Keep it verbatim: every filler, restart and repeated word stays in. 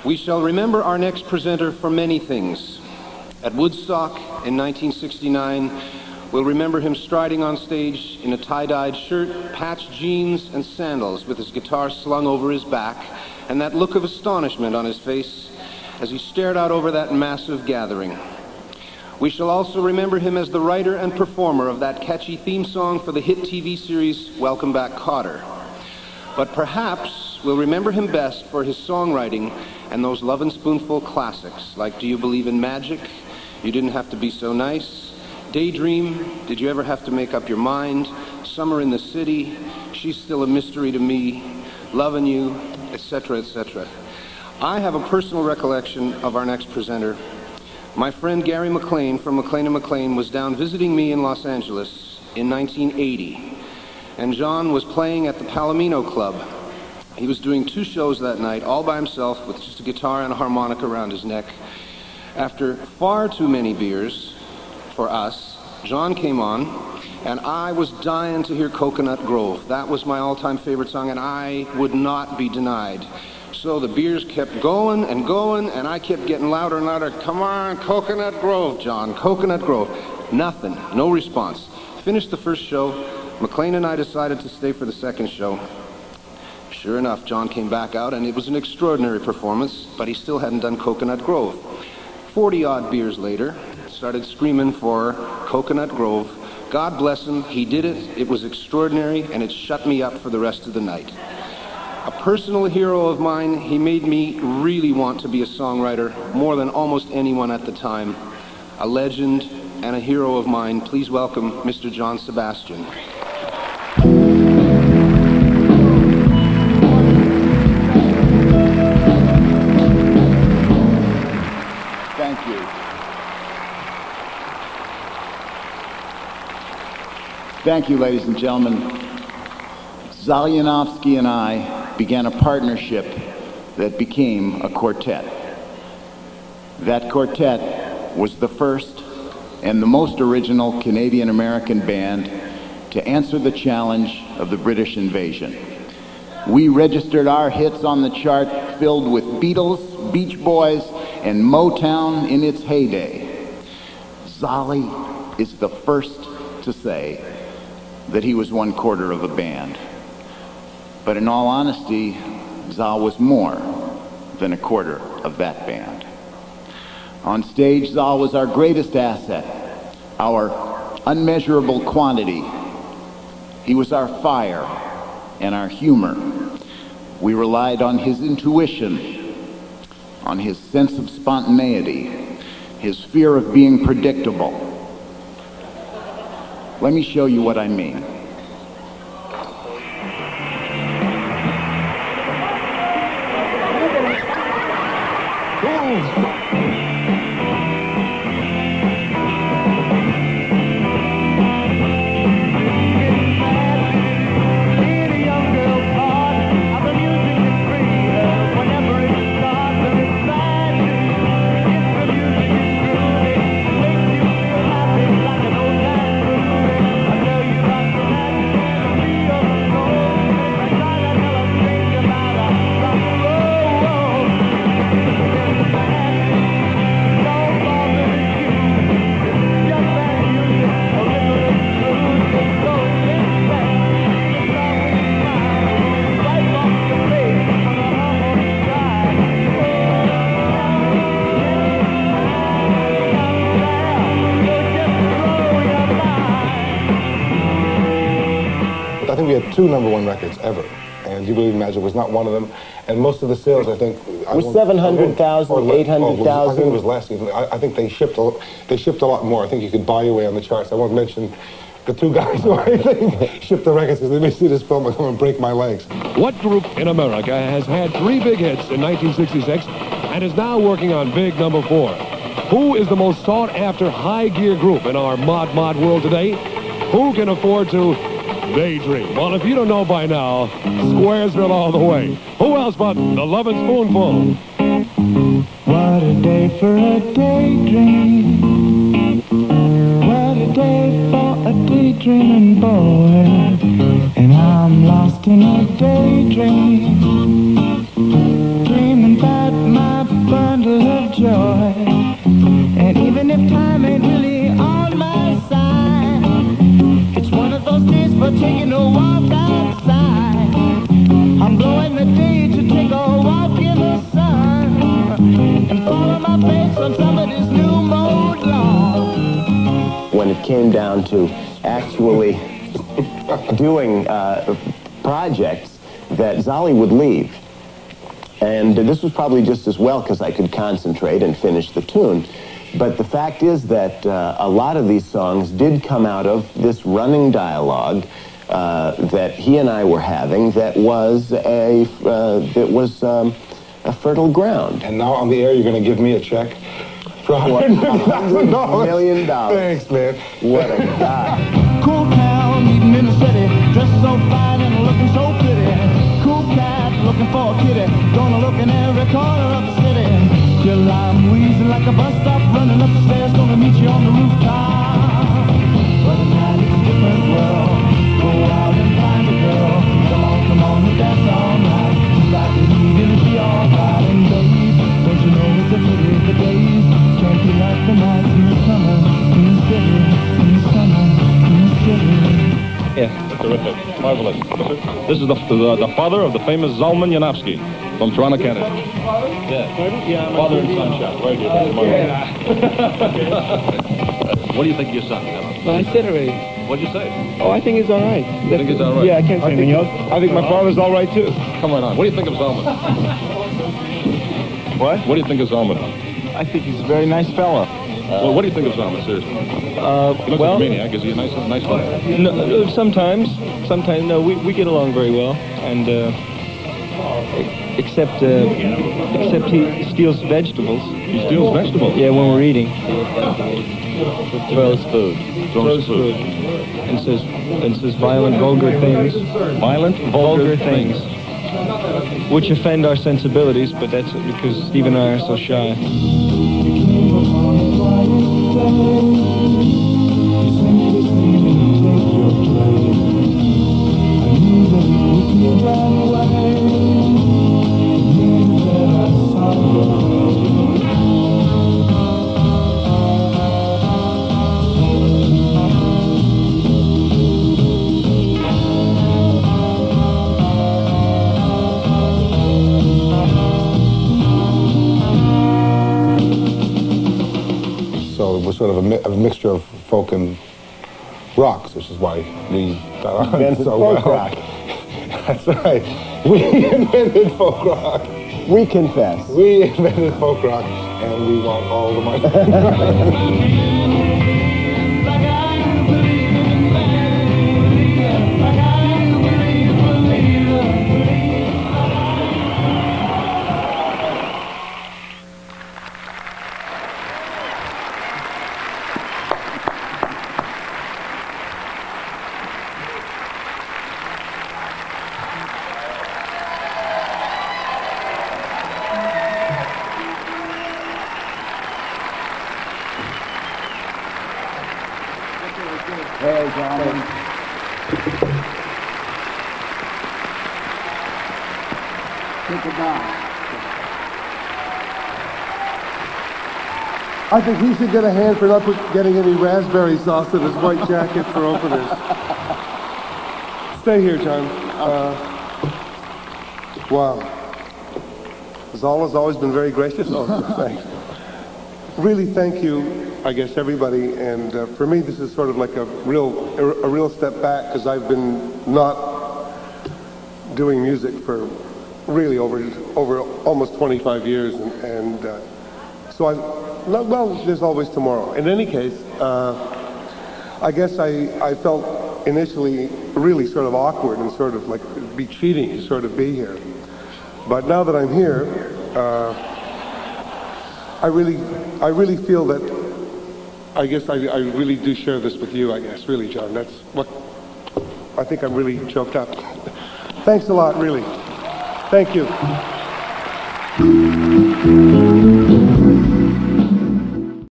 We shall remember our next presenter for many things. At Woodstock in nineteen sixty-nine, we'll remember him striding on stage in a tie-dyed shirt, patched jeans, and sandals with his guitar slung over his back, and that look of astonishment on his face as he stared out over that massive gathering. We shall also remember him as the writer and performer of that catchy theme song for the hit T V series Welcome Back, Kotter. But perhaps we'll remember him best for his songwriting and those Love and Spoonful classics like Do You Believe in Magic? You Didn't Have to Be So Nice, Daydream, Did You Ever Have to Make Up Your Mind, Summer in the City, She's Still a Mystery to Me, Lovin' You, et cetera, et cetera. I have a personal recollection of our next presenter. My friend Gary McLean from McLean and McLean was down visiting me in Los Angeles in nineteen eighty, and John was playing at the Palomino Club. He was doing two shows that night, all by himself, with just a guitar and a harmonica around his neck. After far too many beers for us, John came on, and I was dying to hear Coconut Grove. That was my all-time favorite song, and I would not be denied. So the beers kept going and going, and I kept getting louder and louder. Come on, Coconut Grove, John, Coconut Grove. Nothing, no response. Finished the first show. McLean and I decided to stay for the second show. Sure enough, John came back out, and it was an extraordinary performance, but he still hadn't done Coconut Grove. Forty-odd beers later, started screaming for Coconut Grove. God bless him, he did it, it was extraordinary, and it shut me up for the rest of the night. A personal hero of mine, he made me really want to be a songwriter more than almost anyone at the time. A legend and a hero of mine. Please welcome Mister John Sebastian. Thank you. Thank you, ladies and gentlemen. Zal Yanovsky and I began a partnership that became a quartet. That quartet was the first and the most original Canadian-American band to answer the challenge of the British invasion. We registered our hits on the chart filled with Beatles, Beach Boys, and Motown in its heyday. Zali is the first to say that he was one quarter of a band. But in all honesty, Zal was more than a quarter of that band. On stage, Zal was our greatest asset, our unmeasurable quantity. He was our fire and our humor. We relied on his intuition, on his sense of spontaneity, his fear of being predictable. Let me show you what I mean. I think we had two number one records ever, and Do You Believe in Magic was not one of them. And most of the sales, I think, was seven hundred thousand, eight hundred thousand. I think it was less. Even I, I think they shipped a, they shipped a lot more. I think you could buy your way on the charts. I won't mention the two guys who I think shipped the records because they may see this film and come and break my legs. What group in America has had three big hits in nineteen sixty-six and is now working on big number four? Who is the most sought-after high-gear group in our mod mod world today? Who can afford to daydream? Well, if you don't know by now, Squaresville all the way. Who else but the Love and Spoonful? What a day for a daydream. What a day for a daydreaming boy. And I'm lost in a daydream, dreaming about my came down to actually doing uh, projects, that Zali would leave. And this was probably just as well because I could concentrate and finish the tune. But the fact is that uh, a lot of these songs did come out of this running dialogue uh, that he and I were having that was a, uh, that was um, a fertile ground. And now on the air, you're going to give me a check for one hundred million dollars. Thanks, man. What a guy. Cool town, meeting in the city, dressed so fine and looking so pretty. Cool cat, looking for a kitty, gonna look in every corner of the city. Till I'm wheezing like a bus stop, running up the stairs, gonna meet you on the rooftop. But at night it's a different world. Go out and find a girl. Come on, come on, and dance all night. You got the heat and it'll be alright. And babe, don't you know it's a pity the days can't be like the nights in the summer, in the city, in the summer, in the city. Yeah. Terrific. Marvelous. This is the, the, the father of the famous Zal Yanovsky from Toronto, Canada. Yeah. Yeah, father and son shot. Very good. What do you think of your son? Well, I said already. What'd you say? Oh, I think he's all right. You think he's all right? Yeah, I can't say anything else. I think my father's all right, too. Come right on. What do you think of Zalman? What? What do you think of Zalman? I think he's a very nice fella. Uh, well, what do you think of Zalman, seriously? Uh, He looks well, like a maniac. Is he a nice, nice guy? no, uh, sometimes, sometimes, no, we, we get along very well, and uh, except uh, except he steals vegetables. He steals vegetables? Yeah, when we're eating. Throws food. Throws food. And says and says violent, vulgar things. Violent, Vulgar things. Which offend our sensibilities, but that's because Steve and I are so shy. So we're sort of a, mi a mixture of folk and rocks, which is why we got on Invented so folk well. rock. That's right. We invented folk rock. We confess. We invented folk rock, and we want all the money. Hey, John. Take it down. I think he should get a hand for not put, getting any raspberry sauce in his white jacket for openers. Stay here, John. Uh, wow. Zal has always been very gracious. Oh, thanks. Really, thank you, I guess, everybody. And uh, for me, this is sort of like a real, a real step back because I've been not doing music for really over over almost twenty-five years, and, and uh, so I. Well, there's always tomorrow. In any case, uh, I guess I, I felt initially really sort of awkward and sort of like it'd be cheating to sort of be here. But now that I'm here, uh, I really, I really feel that, I guess I, I really do share this with you, I guess, really, John. That's what, I think I'm really choked up. Thanks a lot, really. Thank you.